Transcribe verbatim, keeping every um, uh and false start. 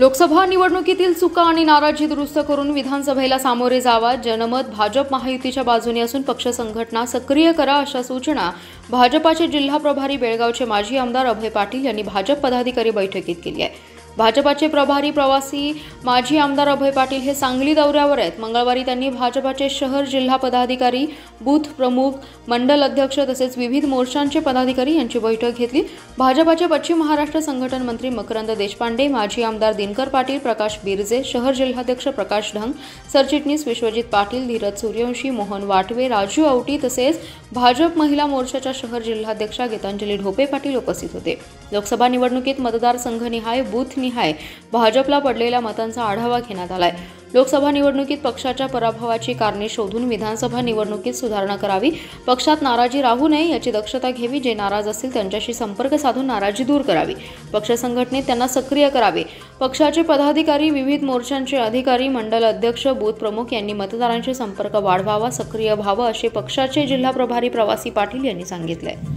लोकसभा निवडणुकीतील चुका आणि नाराजी दुरुस्त करून विधानसभेला सामोरे जावा। जनमत भाजप महायुतीच्या बाजूने असून पक्ष संघटना सक्रिय करा, अशा सूचना भाजपाचे जिल्हा प्रभारी बेळगावचे माजी आमदार अभय पाटील यांनी भाजप पदाधिकारी बैठकीत केली आहे। भाजपाचे प्रभारी प्रवासी माजी आमदार अभय पाटील हे सांगली दौऱ्यावर आहेत। मंगळवारी त्यांनी भाजपाचे शहर जिल्हा पदाधिकारी, बूथ प्रमुख, मंडल अध्यक्ष तसेच विविध मोर्चांचे पदाधिकारी यांची बैठक घेतली। भाजपाचे पश्चिम महाराष्ट्र संघटन मंत्री मकरंद देशपांडे, माजी आमदार दिनकर पाटील, प्रकाश बिरजे, शहर जिल्हाध्यक्ष प्रकाश ढंग, सरचिटणीस विश्वजित पाटील, धीरज सूर्यवंशी, मोहन वाटवे, राजू आवटी तसेच भाजप महिला मोर्चाच्या शहर जिल्हाध्यक्षा गीतांजली ढोपे पाटील उपस्थित होते। लोकसभा निवडणुकीत मतदारसंघनिहाय बूथ निहाय भाजपला पडलेल्या मतांचा आढावा घेण्यात आलाय। लोकसभा निवडणुकीत पक्षाच्या पराभवाची कारणे शोधून विधानसभा निवडणुकीत सुधारणा करावी, पक्षात नाराजी राहू नये याची दक्षता घ्यावी, जे नाराज असतील त्यांच्याशी संपर्क साधून नाराजी दूर करावी, पक्ष संघटनेत त्यांना सक्रिय करावे। पक्षाचे पदाधिकारी, विविध मोर्चांचे अधिकारी, मंडल अध्यक्ष, बूथ प्रमुख यांनी मतदारांशी संपर्क वाढवावा, सक्रिय व्हावं असे पक्षाचे जिल्हा प्रभारी प्रवासी पाटील यांनी सांगितले।